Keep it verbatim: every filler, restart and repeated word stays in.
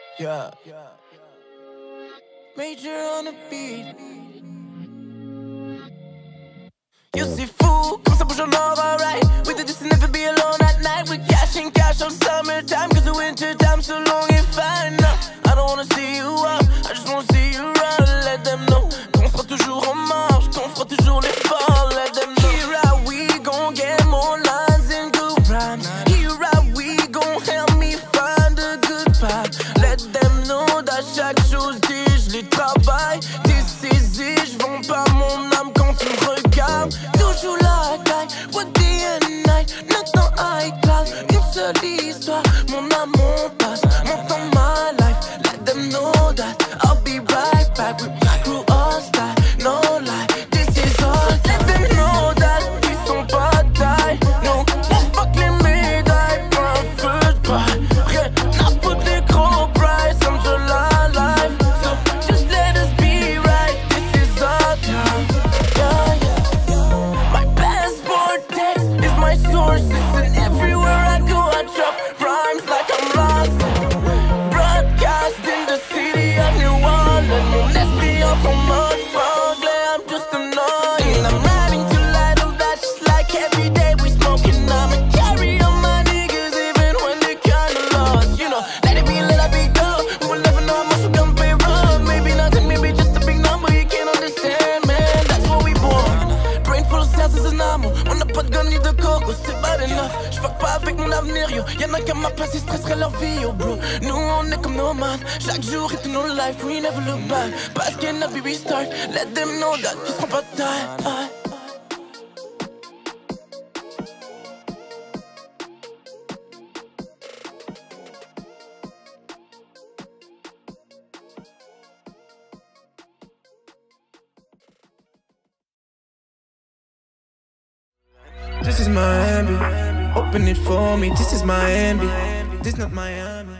Yeah. Major on the beat. You see fou, comme ça bouge en or, alright. We did this to never be alone at night. We're cashing cash on summertime, cause the winter time's so long and fine. No, I don't wanna see you up, I just wanna see you run. Let them know qu'on sera toujours en marche, qu'on fera toujours l'effort. Let them know. Here I we gon' get more lines and good rhymes. Here I we gon' help me find a good vibe. Let them know that chaque chose dit je les travaille. Décisé, j'vends pas mon âme quand tu me regardes. Toujours la taille, what day and night, nothing high class. Une seule histoire, mon amour passe, mon temps, my life. Let them know that I'll be right back with my crew all style, no lie. This is all. Let them know that ils sont pas taille. No, on fuck les médailles, pas un feu de paille. Rien à foutre des gros price, I'm just la life. So just let us be right. This is our time. Yeah, yeah. My passport text is my sources, and everywhere I go I drop rhymes like I'm lost. Broadcast in the city of New Orleans. Mon esprit en ton mode franglais, I'm just annoying. I'm riding to light of that just like every day we smoking. I'ma carry on my niggas even when they kinda lost. You know, let it be, let it be done. We will never know how much we gon' pay run. Maybe nothing, maybe just a big number you can't understand, man. That's what we born. Brain full of cells is an ammo. On n'a pas de gun ni de coco, c'est bad enough. J'fuck pas avec mon avenir, yo. Y'en a qu'à ma place, ils stresseraient leur vie, yo, bro. Nous on est comme nomades. Chaque jour est une autre life, we never look back. Parce qu'il n'a be restart. Let them know that ils seront pas taille. This is Miami. Open it for me. This is Miami. This not Miami.